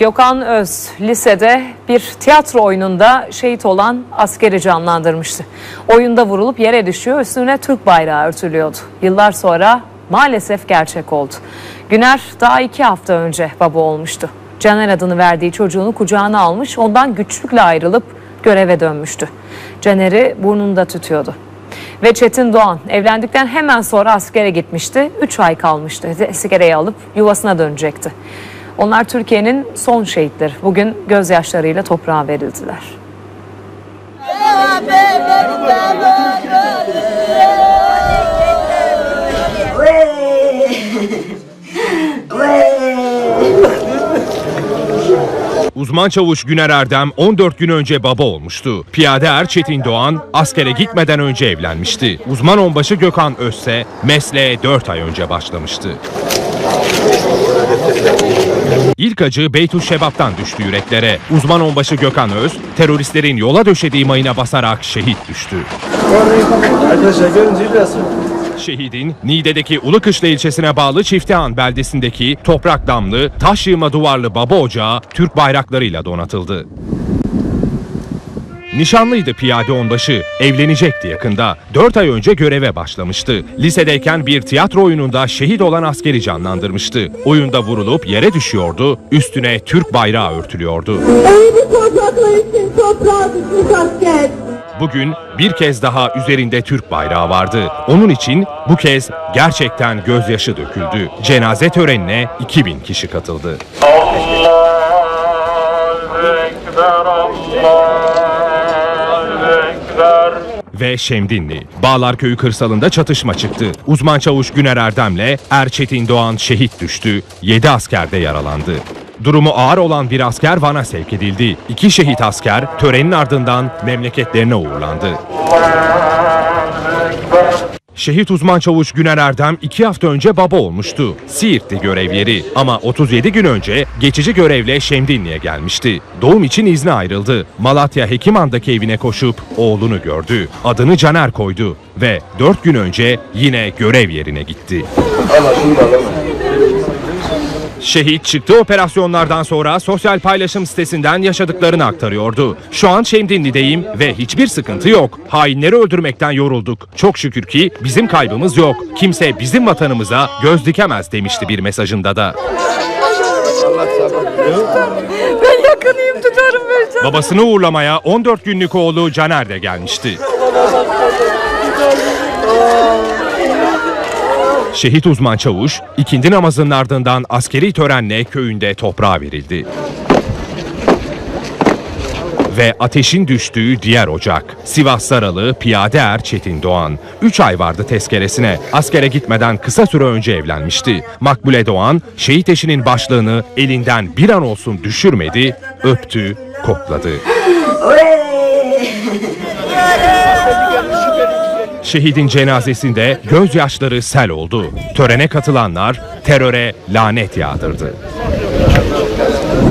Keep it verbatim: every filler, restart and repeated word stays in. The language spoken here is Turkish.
Gökhan Öz lisede bir tiyatro oyununda şehit olan askeri canlandırmıştı. Oyunda vurulup yere düşüyor, üstüne Türk bayrağı örtülüyordu. Yıllar sonra maalesef gerçek oldu. Güner daha iki hafta önce baba olmuştu. Caner adını verdiği çocuğunu kucağına almış, ondan güçlükle ayrılıp göreve dönmüştü. Caner'i burnunda tutuyordu. Ve Çetin Doğan evlendikten hemen sonra askere gitmişti. üç ay kalmıştı. Askereye alıp yuvasına dönecekti. Onlar Türkiye'nin son şehitleri. Bugün gözyaşlarıyla toprağa verildiler. Uzman çavuş Güner Erdem on dört gün önce baba olmuştu. Piyade er Çetin Doğan askere gitmeden önce evlenmişti. Uzman onbaşı Gökhan Öz ise mesleğe dört ay önce başlamıştı. İlk acı Beytüşşebap'tan düştü yüreklere. Uzman onbaşı Gökhan Öz, teröristlerin yola döşediği mayına basarak şehit düştü. Şehidin Niğde'deki Ulukışla ilçesine bağlı Çiftehan beldesindeki toprak damlı, taş yığma duvarlı baba ocağı Türk bayraklarıyla donatıldı. Nişanlıydı piyade onbaşı, evlenecekti yakında. dört ay önce göreve başlamıştı. Lisedeyken bir tiyatro oyununda şehit olan askeri canlandırmıştı. Oyunda vurulup yere düşüyordu, üstüne Türk bayrağı örtülüyordu. Bugün bir kez daha üzerinde Türk bayrağı vardı. Onun için bu kez gerçekten gözyaşı döküldü. Cenaze törenine iki bin kişi katıldı. Allahu Ekber, Allahu Ekber. Ve Şemdinli. Bağlarköy'ü kırsalında çatışma çıktı. Uzman çavuş Güner Erdem'le er Çetin Doğan şehit düştü. yedi asker de yaralandı. Durumu ağır olan bir asker Van'a sevk edildi. İki şehit asker törenin ardından memleketlerine uğurlandı. Şehit uzman çavuş Güner Erdem iki hafta önce baba olmuştu. Siirt'te görev yeri ama otuz yedi gün önce geçici görevle Şemdinli'ye gelmişti. Doğum için izne ayrıldı. Malatya Hekiman'daki evine koşup oğlunu gördü. Adını Caner koydu ve dört gün önce yine görev yerine gitti. Şehit çıktığı operasyonlardan sonra sosyal paylaşım sitesinden yaşadıklarını aktarıyordu. Şu an Şemdinli'deyim ve hiçbir sıkıntı yok. Hainleri öldürmekten yorulduk. Çok şükür ki bizim kaybımız yok. Kimse bizim vatanımıza göz dikemez demişti bir mesajında da. Ben yakınıyım, tutarım böyle. Babasını uğurlamaya on dört günlük oğlu Caner de gelmişti. Şehit uzman çavuş, ikindi namazının ardından askeri törenle köyünde toprağa verildi. Ve ateşin düştüğü diğer ocak. Sivas Saralı piyade er Çetin Doğan. üç ay vardı tezkeresine. Askere gitmeden kısa süre önce evlenmişti. Makbule Doğan, şehit eşinin başlığını elinden bir an olsun düşürmedi, öptü, kokladı. Şehidin cenazesinde gözyaşları sel oldu. Törene katılanlar teröre lanet yağdırdı.